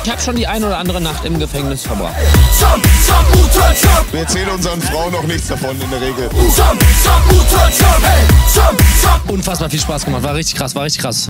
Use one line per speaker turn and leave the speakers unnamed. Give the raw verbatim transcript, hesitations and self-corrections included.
Ich habe schon die eine oder andere Nacht im Gefängnis verbracht.
Wir erzählen unseren Frauen noch nichts davon in der Regel.
Unfassbar viel Spaß gemacht, war richtig krass, war richtig krass.